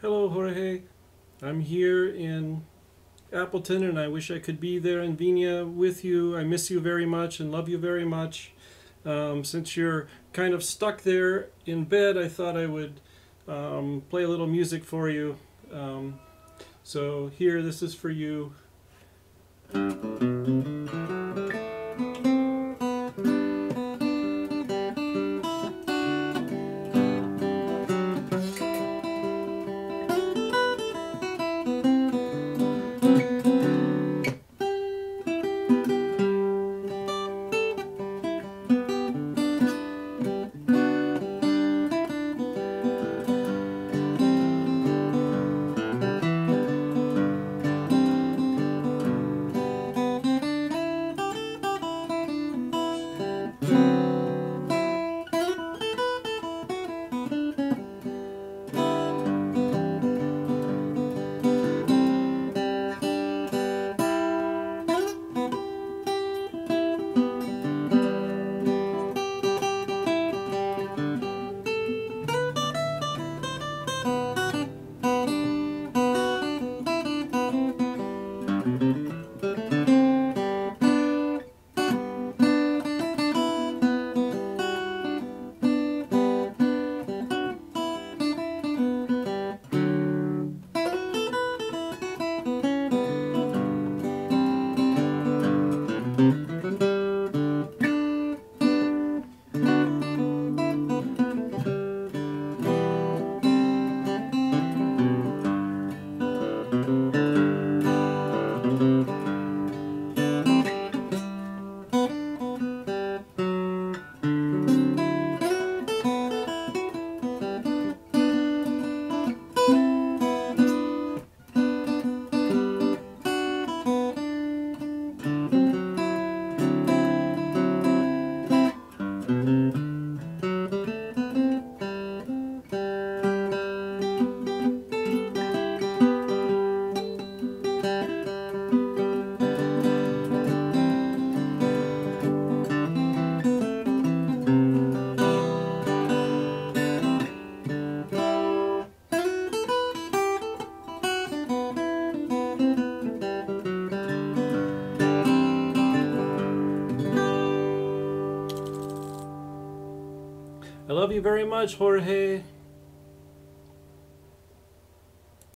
Hello, Jorge. I'm here in Appleton and I wish I could be there in Vina with you. I miss you very much and love you very much. Since you're kind of stuck there in bed, I thought I would play a little music for you. So here, this is for you. I love you very much, Jorge.